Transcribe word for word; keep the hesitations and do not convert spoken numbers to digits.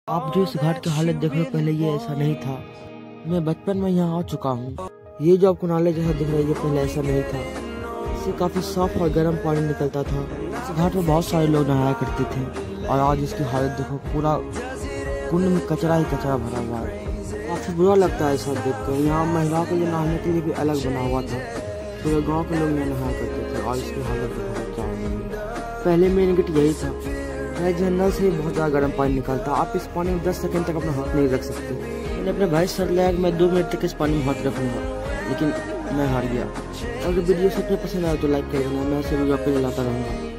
आप जो इस घाट की हालत देख रहे हो, पहले ये ऐसा नहीं था। मैं बचपन में यहाँ आ चुका हूँ। ये जो आपको नाले जैसा दिख रहा है, ये पहले ऐसा नहीं था। इससे काफी साफ और गर्म पानी निकलता था। इस घाट में बहुत सारे लोग नहाया करते थे और आज इसकी हालत देखो, पूरा कुंड में कचरा ही कचरा भरा हुआ है। काफी बुरा लगता है ऐसा देख कर। यहाँ महिलाओं के लिए नहाने के लिए भी अलग बना हुआ था। पूरे गाँव के लोग यहाँ नहाया करते थे और इसकी हालत देखो क्या है। पहले मेन गेट यही था। नल से बहुत ज़्यादा गर्म पानी निकलता। आप इस पानी में दस सेकंड तक अपना हाथ नहीं रख सकते। मैंने अपने भाई से लिया कि मैं दो मिनट तक इस पानी में हाथ रखूंगा, लेकिन मैं हार गया। अगर वीडियो सच में पसंद आया तो लाइक कर देना। मैं ऐसे वीडियो आपको लाता रहूँगा।